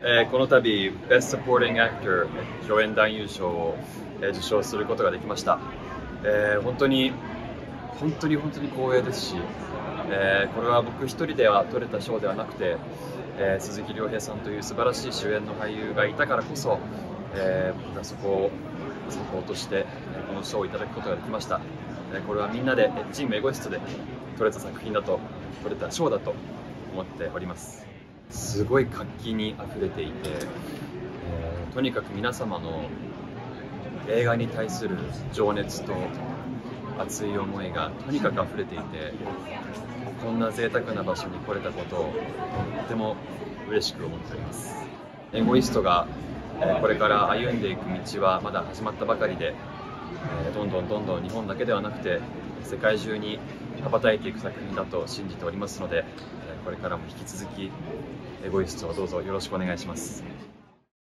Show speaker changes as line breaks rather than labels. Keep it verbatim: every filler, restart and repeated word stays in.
えーこの度 Best Supporting Actor 助演男優賞を、えー受賞することができました。えー本当に本当に本当に光栄ですし、えーこれは僕一人では取れた賞ではなくて、えー鈴木亮平さんという素晴らしい主演の俳優がいたからこそ、えー僕がそこをサポートしてえーこの賞をいただくことができました。えーこれはみんなでえーチームエゴイストで取れた作品だと、取れた賞だと思っております。すごい活気にあふれていて、えーとにかく皆様の映画に対する情熱と熱い思いがとにかく溢れていて、こんな贅沢な場所に来れたことをとっても嬉しく思っております。エゴイストがえーこれから歩んでいく道はまだ始まったばかりで、えーどんどんどんどん日本だけではなくて世界中に羽ばたいていく作品だと信じておりますので、えーこれからも引き続きエゴイストをどうぞよろしくお願いします。